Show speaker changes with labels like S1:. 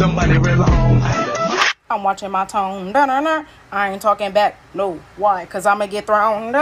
S1: somebody real home.
S2: I'm watching my tone. I ain't talking back. No. Why? Because I'm going to get thrown.